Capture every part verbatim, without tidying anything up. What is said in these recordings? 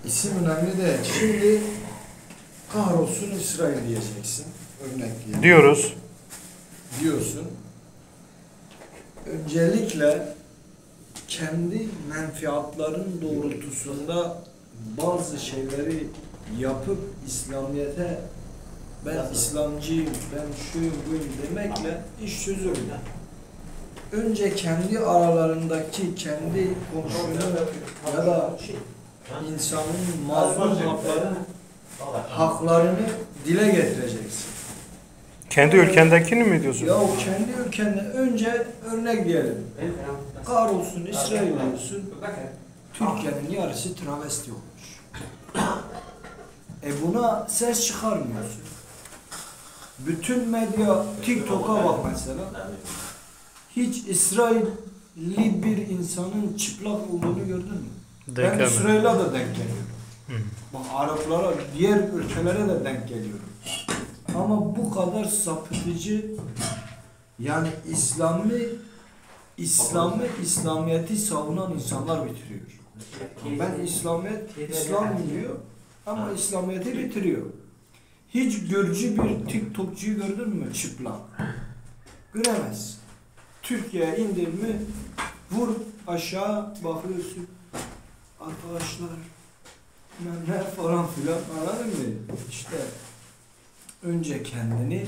İsim önemli de şimdi kahrolsun İsrail diyeceksin. Örnek diye. Diyoruz. Diyorsun. Öncelikle kendi menfaatların doğrultusunda bazı şeyleri yapıp İslamiyet'e ben İslamcıyım, ben şuyum buyum demekle iş çözülür. Önce kendi aralarındaki kendi komşunu ya da insanın mazlum haklarını, haklarını dile getireceksin. Kendi ülkendekini mi diyorsun? Ya o kendi ülkende önce örnek diyelim. Kahrolsun İsrail diyorsun. Türkiye'nin yarısı travesti olmuş. E buna ses çıkarmıyorsun. Bütün medya, TikTok'a bak mesela. Hiç İsrailli bir insanın çıplak olduğunu gördün mü? Denk Ben İsrail'e de denk geliyorum. Hı. Bak Araplara, diğer ülkelere de denk geliyorum. Ama bu kadar sapıtıcı, yani İslam'ı, İslam'ı, İslamiyet'i savunan insanlar bitiriyor. Ben İslamiyet, İslam diyor ama İslamiyet'i bitiriyor. Hiç Gürcü bir TikTokçuyu gördün mü çıplak? Göremez. Türkiye'ye indir mi vur aşağı bakıyorsun. Arkadaşlar ne falan filan anladın mı? İşte önce kendini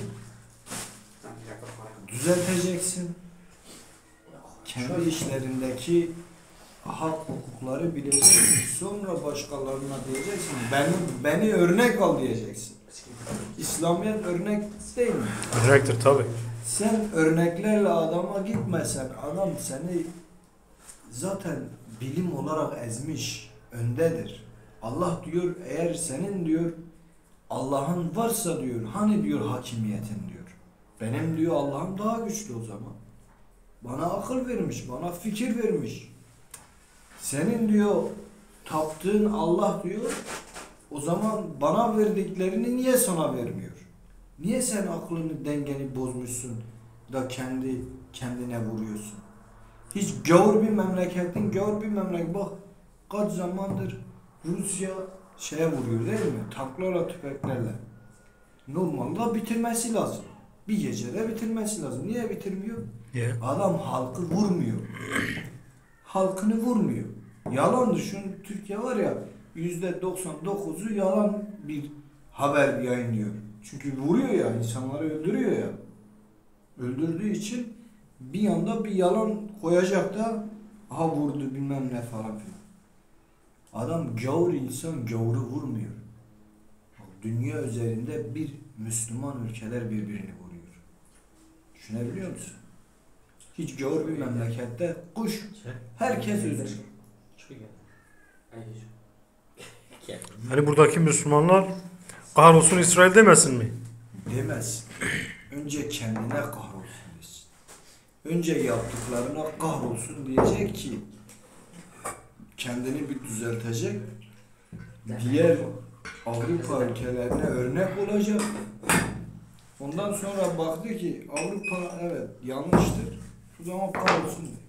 düzelteceksin. Kendi işlerindeki hak hukukları bileceksin. Sonra başkalarına diyeceksin. Beni, beni örnek al diyeceksin. İslamiyet örnek değil mi? Örnektir tabi. Sen örneklerle adama gitmesen adam seni zaten bilim olarak ezmiş, öndedir. Allah diyor eğer senin diyor Allah'ın varsa diyor hani diyor hakimiyetin diyor. Benim diyor Allah'ım daha güçlü o zaman. Bana akıl vermiş, bana fikir vermiş. Senin diyor taptığın Allah diyor o zaman bana verdiklerini niye sana vermiyor? Niye sen aklını dengeni bozmuşsun da kendi kendine vuruyorsun? Hiç gavur bir memleketin gavur bir memleket bak kaç zamandır Rusya şeye vuruyor değil mi? Tanklarla, tüfeklerle. Normalde bitirmesi lazım. Bir gecede bitirmesi lazım. Niye bitirmiyor? Yeah. Adam halkı vurmuyor. Halkını vurmuyor. Yalan düşün. Türkiye var ya yüzde doksan dokuzu yalan bir haber yayınlıyor. Çünkü vuruyor ya, insanları öldürüyor ya. Öldürdüğü için bir yanda bir yalan koyacak da aha vurdu bilmem ne falan filan. Adam gavur insan gavuru vurmuyor. Dünya üzerinde bir Müslüman ülkeler birbirini vuruyor. Düşünebiliyor musun? Hiç gavur bir memlekette kuş herkes öldürüyor. Hani buradaki Müslümanlar kahrolsun İsrail demesin mi? Demez. Önce kendine kahrolsun desin. Önce yaptıklarına kahrolsun diyecek ki kendini bir düzeltecek. Diğer Avrupa ülkelerine örnek olacak. Ondan sonra baktı ki Avrupa evet yanlıştır. O zaman kahrolsun.